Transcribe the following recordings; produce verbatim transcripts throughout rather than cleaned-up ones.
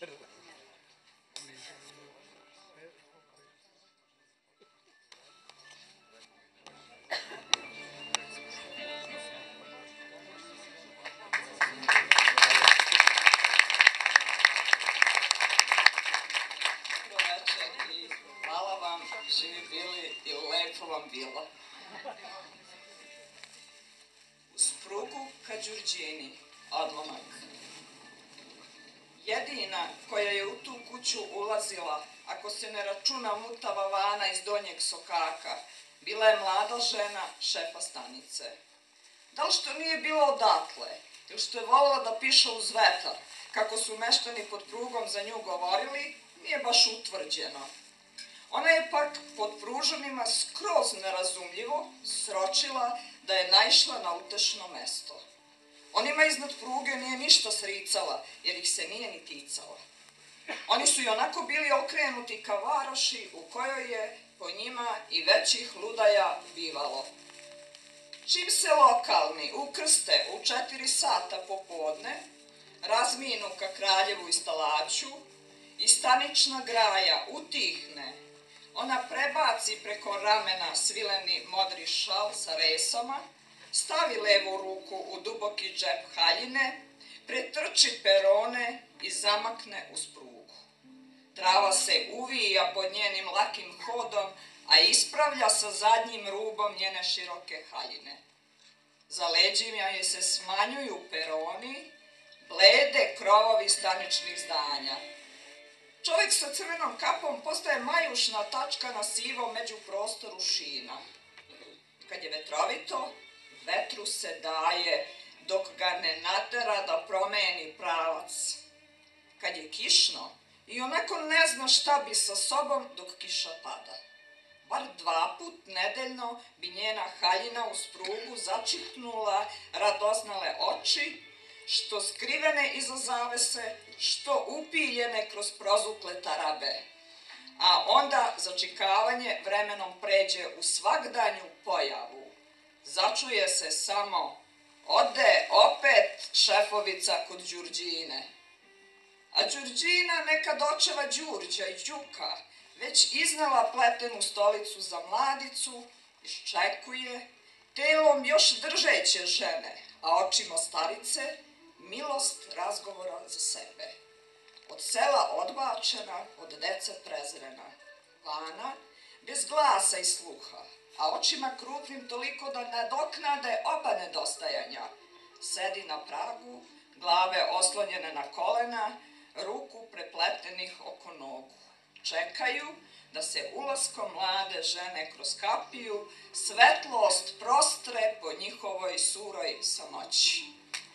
Hvala vam, živi bili i lepo vam bilo. Uz prugu ka Đurđini, odlomak. Jedina koja je u tu kuću ulazila, ako se ne računa mutava vana iz donjeg sokaka, bila je mlada žena šefa stanice. Da li što nije bilo odatle, ili što je voljela da piše uz vetar, kako su meštani pod prugom za nju govorili, nije baš utvrđeno. Ona je pak pod pružanima skroz nerazumljivo sročila da je naišla na utešno mesto. Onima iznad pruge nije ništa sricala, jer ih se nije ni ticala. Oni su i onako bili okrenuti ka varoši u kojoj je po njima i većih ludaja bivalo. Čim se lokalni ukrste u četiri sata popodne, razminu ka Kraljevu i Stalaću i stanična graja utihne, ona prebaci preko ramena svileni modri šal sa resama, stavi levu ruku u duboki džep haljine, pretrči perone i zamakne uz prugu. Trava se uvija pod njenim lakim hodom, a ispravlja sa zadnjim rubom njene široke haljine. Za leđima joj se smanjuju peroni, blede krovovi staničnih zdanja. Čovjek sa crvenom kapom postaje majušna tačka na sivom međuprostoru šina. Kad je vetrovito, vetru se daje dok ga ne natera da promeni pravac. Kad je kišno, i onako ne zna šta bi sa sobom dok kiša pada. Bar dva put nedeljno bi njena haljina uz prugu začipnula radoznale oči, što skrivene iza zavese, što upiljene kroz prozukle tarabe. A onda začikavanje vremenom pređe u svagdanju pojavu. Začuje se samo: ode opet šefovica kod Đurđine. A Đurđina nekad očeva Đurđa i Đuka već iznela pletenu stolicu za mladicu, iščekuje, telom još držeće žene, a očima starice milost razgovora za sebe. Od sela odbačena, od dece prezrena. Vana, bez glasa i sluha, a očima krupnim toliko da nadoknade oba nedostajanja. Sedi na pragu, glave oslonjene na kolena, ruku prepletenih oko nogu. Čekaju da se ulaskom mlade žene kroz kapiju svetlost prostre po njihovoj suroj samoći.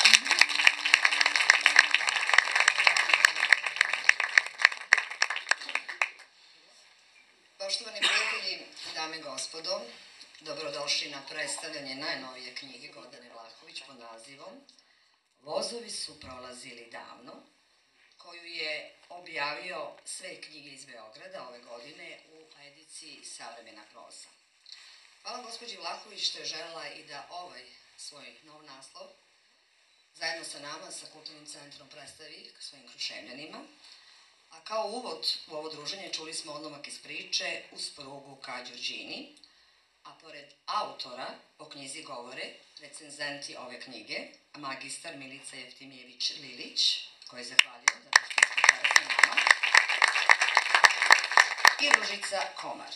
Poštovani prijatelji, dame i gospodo, dobrodošli na predstavljanje najnovije knjige Gordane Vlahović pod nazivom Vozovi su prolazili davno, koju je objavio Sve knjige iz Beograda ove godine u ediciji Savremena proza. Hvala gospođi Vlahović što je želela i da ovaj svoj nov naslov zajedno sa nama, sa Kulturnim centrom, predstavi svojim Kruševljanima. A kao uvod u ovo druženje čuli smo odlomak iz priče Uz prugu ka Đurđini, a pored autora o knjizi govore recenzenti ove knjige, magistar Milica Jeftimijević-Lilić, koji zahvaljujem zato što ste sada sa nama, i Ružica Komar.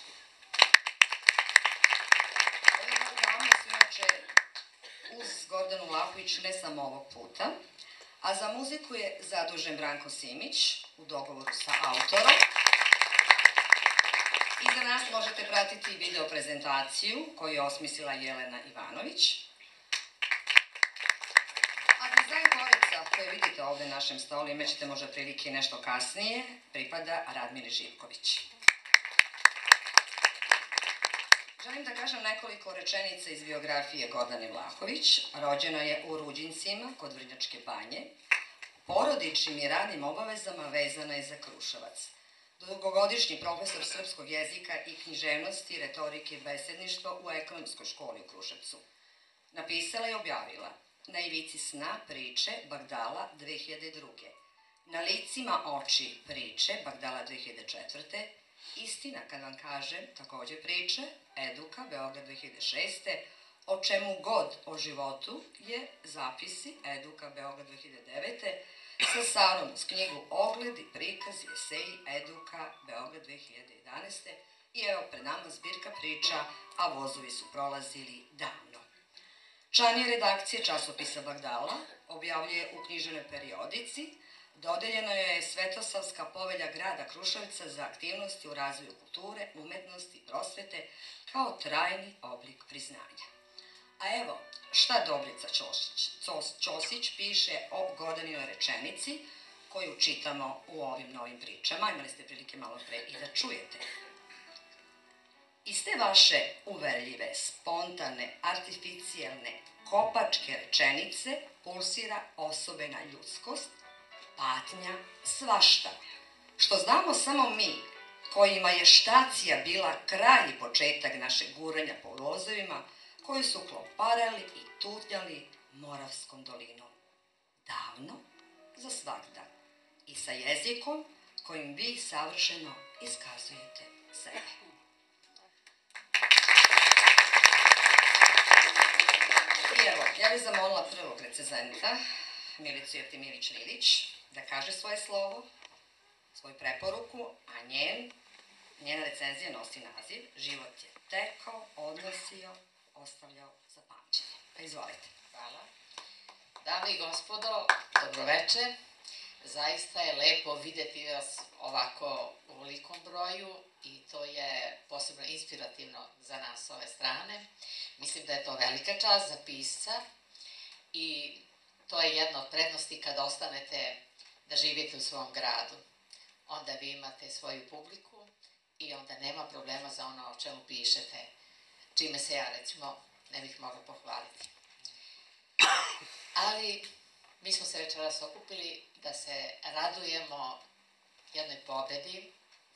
Ove dve dame su inače uz Gordanu Vlahović ne samo ovog puta, a za muziku je zadužen Branko Simić u dogovoru sa autorom. I za nas možete pratiti video prezentaciju koju je osmislila Jelena Ivanović. A dizajn korica koje vidite ovde na našem stolu, imat ćete možda prilike nešto kasnije, pripada Radmili Živković. Želim da kažem nekoliko rečenica iz biografije Gordane Vlahović. Rođena je u Ruđincima kod Vrnjačke Banje. Porodičnim i radnim obavezama vezana je za Kruševac. Dugogodišnji profesor srpskog jezika i književnosti, retorike i besedništva u Ekonomskoj školi u Kruševcu. Napisala i objavila Na ivici sna priče Bagdala dve hiljade druge. Na licima oči priče, Bagdala dve hiljade četvrte. Istina, kad vam kažem, takođe priče, Eduka, Beograd dve hiljade šeste. O čemu god o životu je zapisi, Eduka, Beograd dve hiljade devete. Sa Sarom uz knjigu Ogledi, prikazi, eseji, Eduka, Beograd dve hiljade jedanaeste. I evo pred nama zbirka priča, a vozovi su prolazili davno. Član je redakcije časopisa Bagdala, objavljuje u književnoj periodici, dodeljeno je Svetosavska povelja grada Kruševca za aktivnosti u razvoju kulture, umetnosti i prosvete kao trajni oblik priznanja. A evo šta Dobrica Ćosić, Ćosić piše o Gordaninoj rečenici koju čitamo u ovim novim pričama, imali ste prilike malo pre i da čujete. Iz te vaše uverljive, spontane, artificijalne, kopačke rečenice pulsira osobena ljudskost, patnja, svašta, što znamo samo mi, kojima je štacija bila kraj i početak našeg guranja po vozovima, koji su kloparali i tutnjali Moravskom dolinom. Davno, za svagda, i sa jezikom kojim vi savršeno iskazujete sebe. I evo, ja bih zamolila prvog recenzenta, Milicu Jeftimijević-Lilić, da kaže svoje slovo, svoju preporuku, a njen, njena recenzija nosi naziv Život je tekao, odnosio, ostavljao za pamćenje. Pa izvolite. Hvala. Dame i gospodo, dobroveče. Zaista je lepo videti vas ovako u velikom broju i to je posebno inspirativno za nas s ove strane. Mislim da je to velika čast za pisca i to je jedna od prednosti kada ostanete da živite u svom gradu. Onda vi imate svoju publiku i onda nema problema za ono o čemu pišete, čime se ja, recimo, ne bih mogla pohvaliti. Ali mi smo se večeras okupili da se radujemo jednoj pobedi,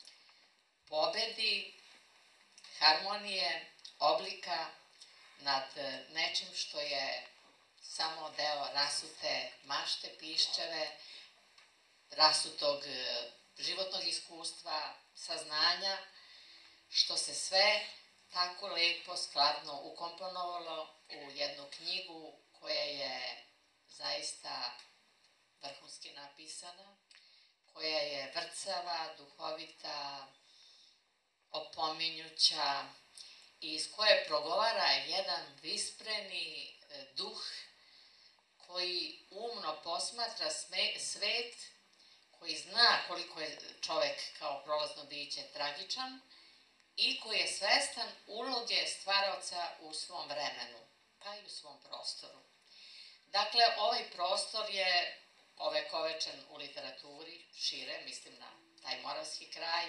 pobedi harmonije, oblika nad nečim što je samo deo rasute mašte piščeve, rasutog životnog iskustva, saznanja, što se sve tako lepo, skladno ukomponovalo u jednu knjigu koja je zaista vrhunski napisana, koja je vrcava, duhovita, opominjuća i iz koje progovara jedan vispreni duh koji umno posmatra svet, koji zna koliko je čovek kao prolazno biće tragičan i koji je svestan uloge stvaraoca u svom vremenu, pa i u svom prostoru. Dakle, ovaj prostor je ovekovečen u literaturi, šire, mislim na taj moravski kraj.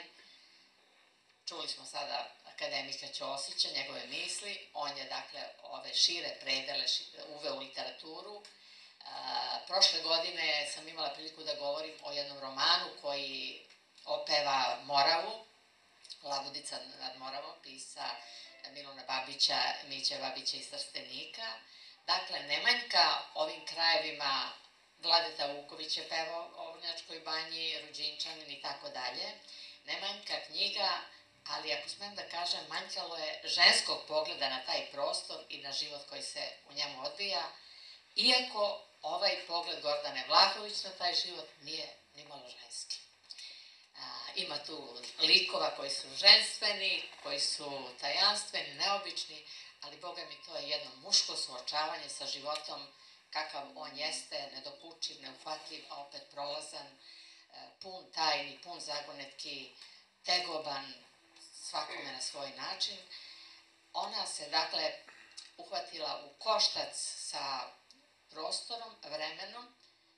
Čuli smo sada akademika Ćosića, njegove misli, on je, dakle, ove šire predele uveo u literaturu. Prošle godine sam imala priliku da govorim o jednom romanu koji opeva Moravu, Labudica nad Moravom, pisca Miluna Babića, Miće Babića iz Trstenika. Dakle, Nemanjka ovim krajevima, Vladeta Vuković je pevao o Vrnjačkoj banji, Ruđinčanin i tako dalje. Nemanjka knjiga, ali ako smem da kažem, manjkalo je ženskog pogleda na taj prostor i na život koji se u njemu odvija, iako ovaj pogled Gordane Vlahović na taj život nije nimalo ženski. Ima tu likova koji su ženstveni, koji su tajanstveni, neobični, ali Boga mi to je jedno muško suočavanje sa životom kakav on jeste, nedokučiv, neuhvatljiv, a opet prolazan, pun tajni, pun zagonetki, tegoban, svakome na svoj način. Ona se, dakle, uhvatila u koštac sa prostorom, vremenom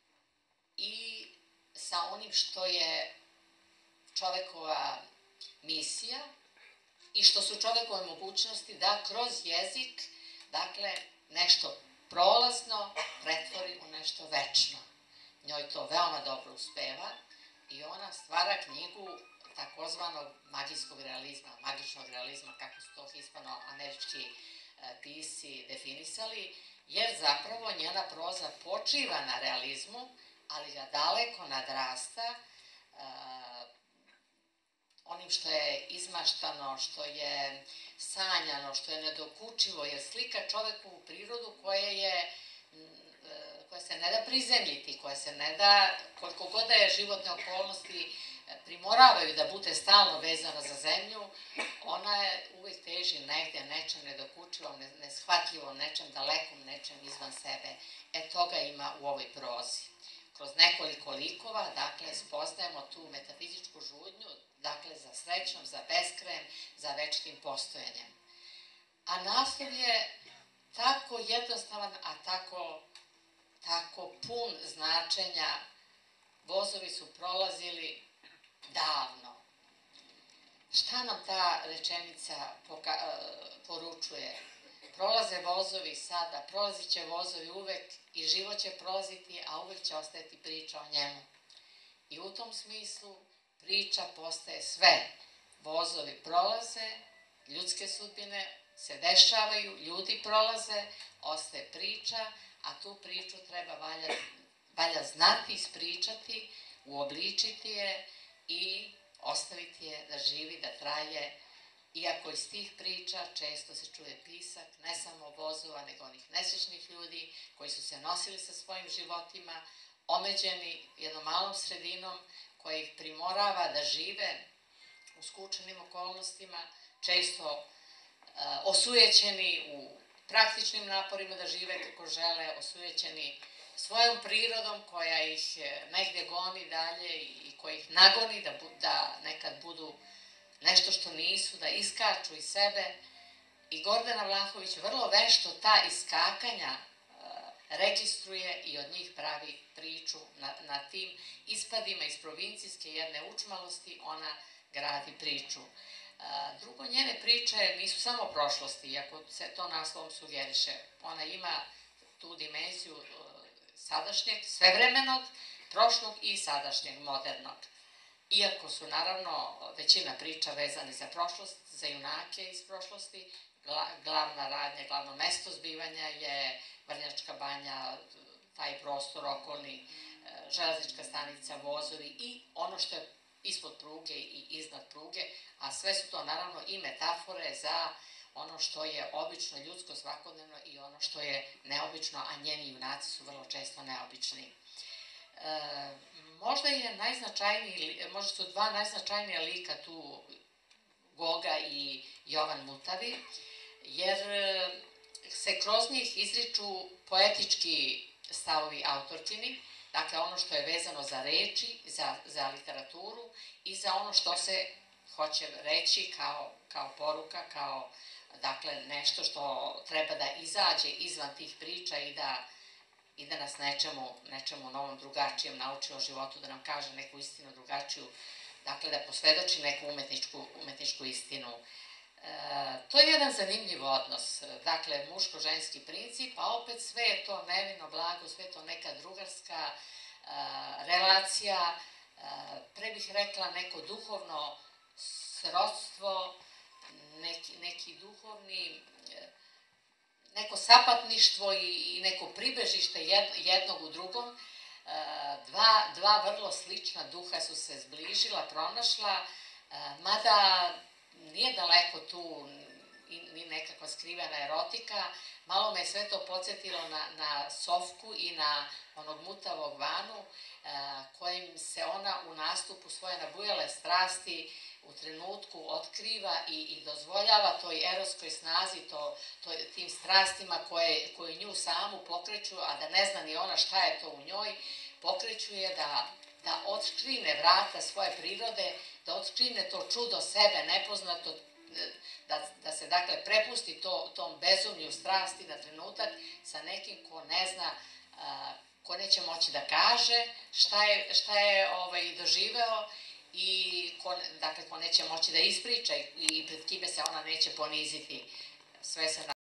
i sa onim što je čovekova misija i što su čovekove mogućnosti da kroz jezik, dakle, nešto prolazno pretvori u nešto večno. Njoj to veoma dobro uspeva i ona stvara knjigu takozvanog magijskog realizma, magičnog realizma, kako su to hispano-američki pisci definisali, jer zapravo njena proza počiva na realizmu, ali ga daleko nadrasta onim što je izmaštano, što je sanjano, što je nedokučivo, jer slika čovekovu prirodu koja je koja se ne da prizemljiti, koja se ne da, koliko god da je životne okolnosti primoravaju da bude stalno vezana za zemlju, ona je uvijek teži negde nečem nedokučivom, neshvatljivom, nečem dalekom, nečem izvan sebe. E toga ima u ovoj prozi. Kroz nekoliko likova, dakle, spoznajemo tu metafizičku žudnju, dakle, za srećom, za beskrajem, za večitim postojanjem. A naslov je tako jednostavan, a tako, tako pun značenja. Vozovi su prolazili davno. Šta nam ta rečenica poručuje? Prolaze vozovi sada, prolazit će vozovi uvek i život će prolaziti, a uvek će ostajati priča o njemu. I u tom smislu priča postaje sve. Vozovi prolaze, ljudske sudbine se dešavaju, ljudi prolaze, ostaje priča, a tu priču treba valja, valja znati, ispričati, uobličiti je i ostaviti je da živi, da traje. Iako iz tih priča često se čuje pisak, ne samo vozova, nego onih nesrećnih ljudi koji su se nosili sa svojim životima, omeđeni jednom malom sredinom koja ih primorava da žive u skučenim okolnostima, često uh, osujećeni u praktičnim naporima da žive kako žele, osujećeni svojom prirodom koja ih negdje goni dalje i koja ih nagoni da, da nekad budu nešto što nisu, da iskaču iz sebe. I Gordana Vlahović vrlo vešto ta iskakanja uh, registruje i od njih pravi priču na, na tim ispadima iz provincijske jedne učmalosti, ona gradi priču. Uh, drugo, njene priče nisu samo prošlosti, iako se to naslovom sugeriše. Ona ima tu dimenziju uh, sadašnjeg, svevremenog, prošlog i sadašnjeg, modernog. Iako su, naravno, većina priča vezane za prošlost, za junake iz prošlosti, glavna radnja, glavno mesto zbivanja je Vrnjačka banja, taj prostor okolni, železnička stanica, vozovi i ono što je ispod pruge i iznad pruge, a sve su to, naravno, i metafore za ono što je obično ljudsko svakodnevno i ono što je neobično, a njeni junaci su vrlo često neobični. E, možda je najznačajniji, možda su dva najznačajnija lika tu Goga i Jovan Mutavi, jer se kroz njih izriču poetički stavovi autorkini, dakle ono što je vezano za reči, za, za literaturu i za ono što se hoće reći kao, kao poruka, kao dakle nešto što treba da izađe izvan tih priča i da i da nas nečemu, nečemu novom, drugačijem nauči o životu, da nam kaže neku istinu drugačiju, dakle da posvedoči neku umetničku, umetničku istinu. E, to je jedan zanimljiv odnos, dakle muško-ženski princip, a opet sve je to nevino, blago, sve je to neka drugarska e, relacija, e, pre bih rekla neko duhovno srodstvo, neki, neki duhovni neko sapatništvo i neko pribežište jednog u drugom. Dva, dva vrlo slična duha su se zbližila, pronašla, mada nije daleko tu ni nekakva skrivena erotika. Malo me sve to podsjetilo na, na Sofku i na onog Mutavog Vanu, kojim se ona u nastupu svoje nabujale strasti u trenutku otkriva i, i dozvoljava toj eroskoj snazi, to, to, tim strastima koje, koje nju samu pokreću, a da ne zna ni ona šta je to u njoj, pokreću je da, da otkrine vrata svoje prirode, da otkrine to čudo sebe nepoznato, da, da se dakle prepusti to, tom bezumlju strasti na trenutak sa nekim ko ne zna, a, ko neće moći da kaže šta je, šta je ovaj, doživeo i ko, dakle, ko neće moći da ispriča i, i pred kime se ona neće poniziti. Sve se